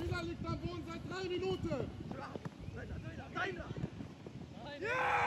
Spieler liegt am Boden seit 3 Minuten. Daimler! Ja!